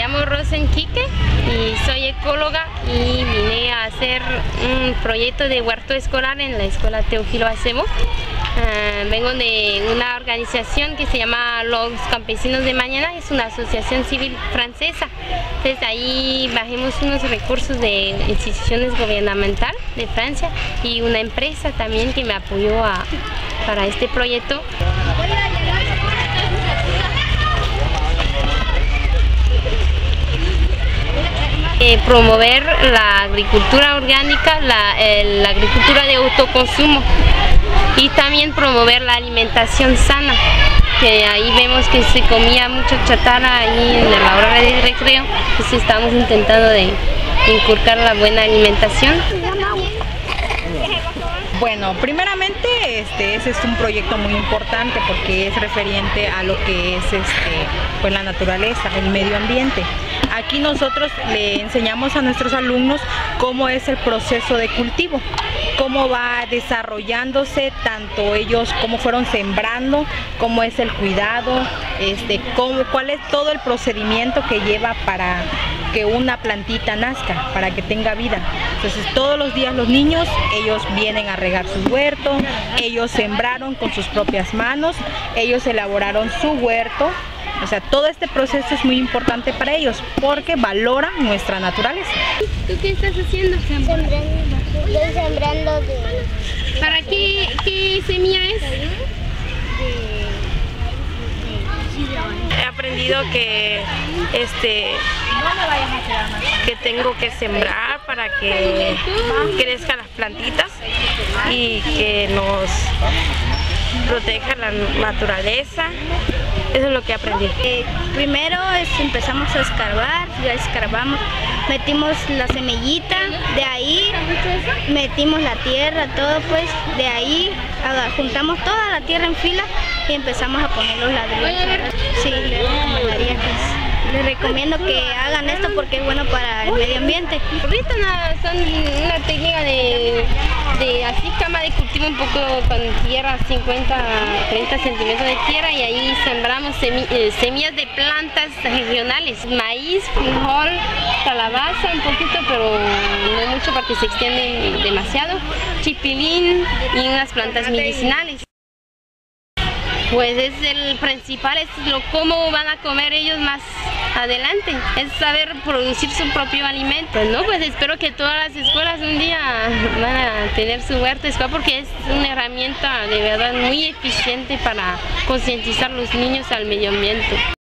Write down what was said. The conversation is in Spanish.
llamo Rosen Quique y soy ecóloga y vine a hacer un proyecto de huerto escolar en la escuela Teófilo Acebo. Vengo de una organización que se llama Los Campesinos de Mañana, es una asociación civil francesa. Entonces ahí bajemos unos recursos de instituciones gubernamentales de Francia y una empresa también que me apoyó para este proyecto. Promover la agricultura orgánica, la agricultura de autoconsumo y también promover la alimentación sana, que ahí vemos que se comía mucha chatarra ahí en la hora de recreo, entonces estamos intentando de inculcar la buena alimentación. Bueno, primeramente ese es un proyecto muy importante porque es referente a lo que es pues la naturaleza, el medio ambiente. Aquí nosotros le enseñamos a nuestros alumnos cómo es el proceso de cultivo, cómo va desarrollándose, tanto ellos cómo fueron sembrando, cómo es el cuidado, cuál es todo el procedimiento que lleva para que una plantita nazca, para que tenga vida. Entonces todos los días los niños, ellos vienen a regar su huerto, ellos sembraron con sus propias manos, ellos elaboraron su huerto. O sea, todo este proceso es muy importante para ellos porque valoran nuestra naturaleza. ¿Tú qué estás haciendo? Sembrando. Estoy sembrando de... ¿Para qué semilla es? He aprendido que tengo que sembrar para que crezcan las plantitas y que nos proteja la naturaleza. Eso es lo que aprendí. Primero empezamos a escarbar, ya escarbamos, metimos la semillita, de ahí metimos la tierra, todo pues, de ahí juntamos toda la tierra en fila y empezamos a poner los ladrillos. Sí, les recomiendo que hagan esto porque es bueno para el medio ambiente. Ahorita son una técnica de así cama de cultivo un poco con tierra, 50-30 centímetros de tierra, y ahí sembramos semillas de plantas regionales, maíz, frijol, calabaza un poquito, pero no mucho porque se extienden demasiado, chipilín y unas plantas medicinales. Pues es el principal, es cómo van a comer ellos más adelante, es saber producir su propio alimento, ¿no? Pues espero que todas las escuelas un día van a tener su huerto escolar porque es una herramienta de verdad muy eficiente para concientizar a los niños al medio ambiente.